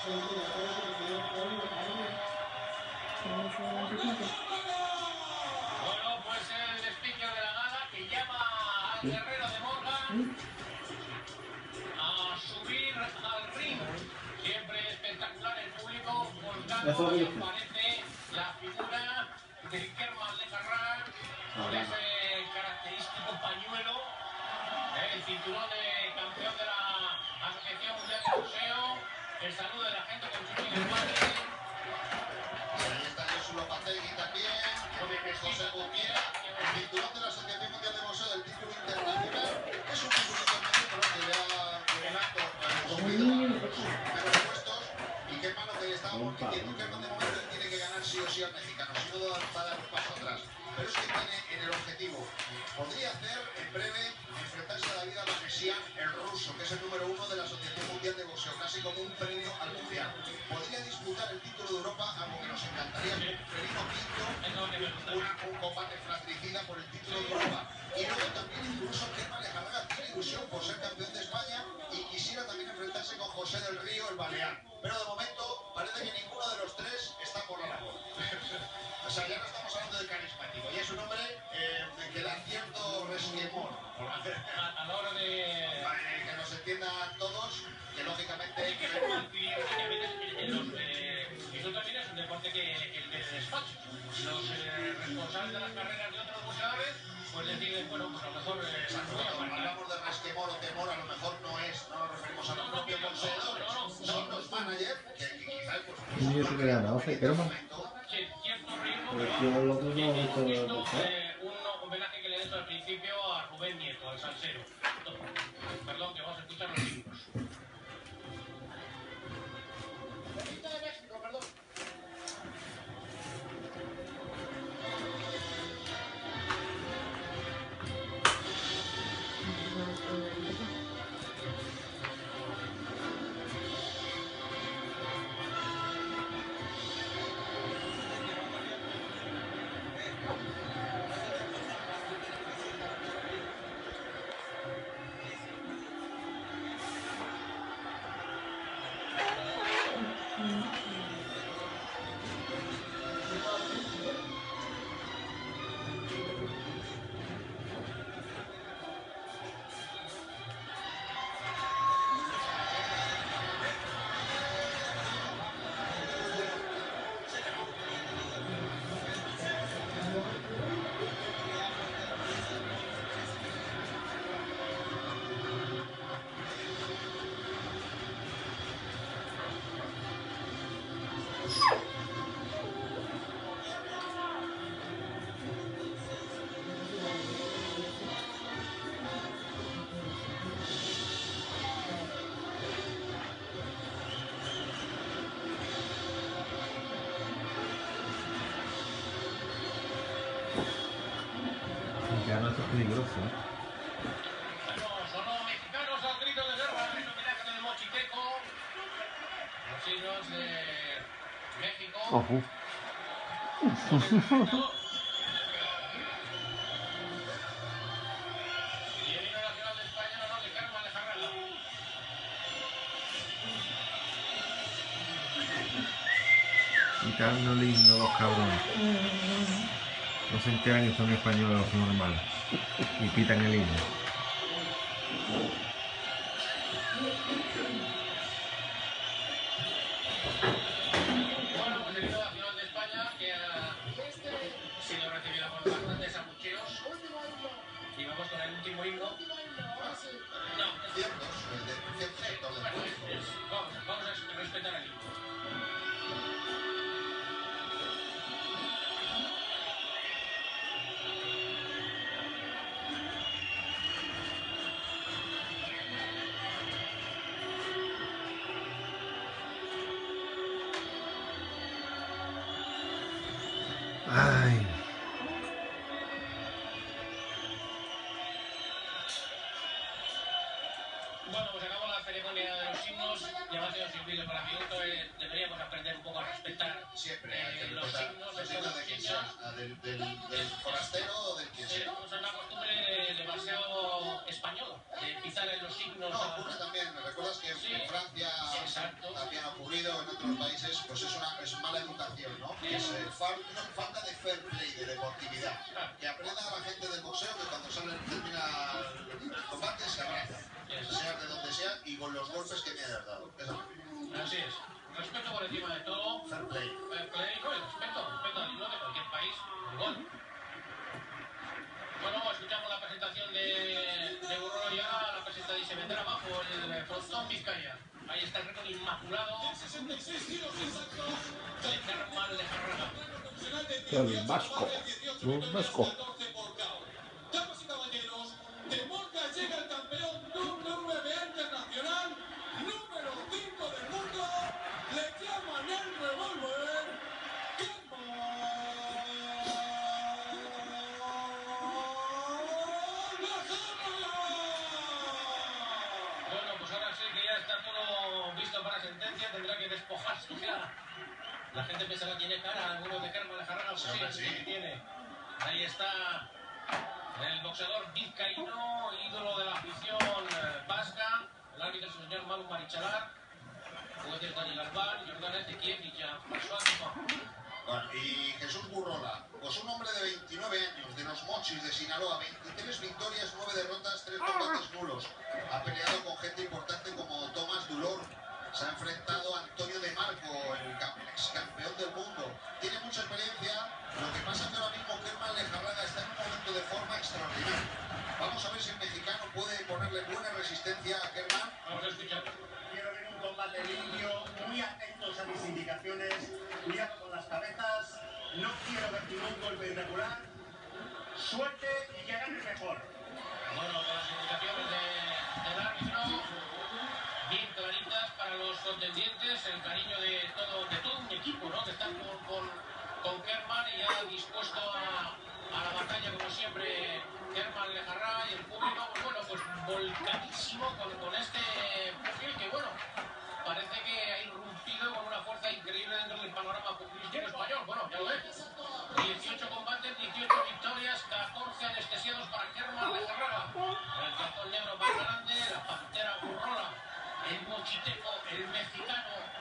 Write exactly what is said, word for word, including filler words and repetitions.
Bueno, pues el speaker de la gala que llama al guerrero de Morgan a subir al ring. Siempre espectacular el público volcando y aparece la figura de Kerman de Carrán con ese característico pañuelo, el cinturón de campeón de la Asociación Mundial de Boxeo, el saludo de la gente con su padre. Ahí está Jesús Lopategui también, José Gutiérrez, el cinturón de la Asociación Mundial de Boxeo del título internacional. Es un título internacional que le ha subido a los puestos y qué malo que le estábamos diciendo que de momento él tiene que ganar sí o sí al mexicano, si no va a dar un paso atrás. Pero es que tiene en el objetivo, podría hacer en breve enfrentarse a David Avanesian, el ruso, que es el número uno de la Asociación Mundial de Boxeo, casi como un premio al mundial. Podría disputar el título de Europa, algo que nos encantaría, con Ferino Pinto, una, un combate fratricida por el título de Europa. Y luego también incluso Kerman Lejarraga tiene ilusión por ser campeón de España y quisiera también enfrentarse con José del Río, el balear. Pero de momento parece que ninguno de los tres está por la labor. O sea, ya no estamos hablando de carismático, y es un hombre eh, que da cierto resquemor A, a la hora de... para que nos entiendan todos, que lógicamente... Hay que ser muy cliente, que a veces en los, eh, eso también es un deporte que el de despacho. Los eh, responsables de las carreras de otros boxeadores, pues deciden, bueno, pues a lo mejor... Eh, Cuando hablamos de resquemor o temor, a lo mejor no es, no nos referimos a los propios boxeadores, son los managers que quizás... Pues, ¿Y eso que gana? ¿Oce Kerman? Sí, cierto ritmo, Pero pero yo lo otro no he hemos visto visto de eh, un homenaje que le he hecho al principio a Rubén Nieto, al salsero. Perdón, que vamos a escuchar los himnos. de México, perdón. Ya no es peligroso, ¿eh? Sonó mexicanos al grito de guerra en homenaje del Mochiteco, los himnos de México. Ojo. Y el himno nacional de España, no, de Kerman Lejarraga. Quitando el himno, los cabrones. No se enteran que son españoles o son normales. Y pitan el himno. Bueno, pues el himno nacional de España que ha sido recibido con bastantes abucheos. Y vamos con el último himno. No, es ciertos, de cierto sector del bueno, público. es- es- vamos, vamos a respetar el himno. Ay. Bueno, pues acabó la ceremonia de los himnos. Ya ha sido servido para mí. Entonces deberíamos aprender un poco a respetar Siempre hay que eh, los respetar, himnos no de se todos trata de los quien sitios. sea, del, del, del forastero o del quien Sí, sea. es una costumbre demasiado española de pisar en los himnos. No, a- ocurre también, ¿me recuerdas que Sí, en Francia exacto. también ha ocurrido en otros países, pues es una es mala educación, ¿no? Es eh, fal, no, falta de fair play, de deportividad. Que aprendan a la gente del boxeo que cuando sale, termina el combate se abrazan, sea de donde sea y con los golpes que me hayas dado. Eso. Así es. Respeto por encima de todo. Fair play. Fair play, no, el respeto, respeto al himno de cualquier país. Igual. Bueno, escuchamos la presentación de, de Burro y ahora la presenta y se vendrá abajo el frontón Vizcaya. Ahí está el récord inmaculado de Germán Lejarraga. El vasco. Un vasco. Damas y caballeros, de Morga llega el campeón W B A internacional, número cinco del mundo, le llaman el revólver, Bueno, pues ahora sí que ya está todo visto para sentencia, tendrá que despojarse ya. La gente pensará que tiene cara, alguno de Germán Lejarraga, pues sí, sí, sí tiene. Ahí está el boxeador vizcaíno, ídolo de la afición vasca. El árbitro es el señor Manu Marichalar, jueces Dani Galván, Jordán Ezequiel y Jean-François Dumont. Bueno, y Jesús Burrola, pues un hombre de veintinueve años, de los Mochis, de Sinaloa, veintitrés victorias, nueve derrotas, tres combates nulos. Ha peleado con gente importante como Tomás Dulor, se ha enfrentado a Antonio De Marco, el, el ex campeón del mundo. Tiene mucha experiencia, lo que pasa es que ahora mismo Germán Lejarraga está en un momento de forma extraordinaria. Vamos a ver si el mexicano puede ponerle buena resistencia a Germán. Vamos a escuchar. Quiero ver un combate limpio, muy atentos a mis indicaciones, cuidado con las cabezas, no quiero ver ningún golpe irregular, suerte y que gane mejor. Bueno, con las indicaciones de, del árbitro, bien claritas para los contendientes, el cariño de todo, de todo un equipo, ¿no? Que están con, con, con Germán y ya dispuesto a, a la batalla, como siempre, Germán Lejarraga y el público, pues bueno, pues volcadísimo con, con este